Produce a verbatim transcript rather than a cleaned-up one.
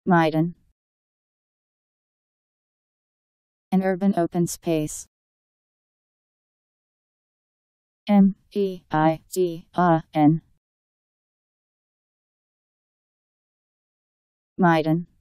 Meidan. An urban open space. M E I D A N. Meidan.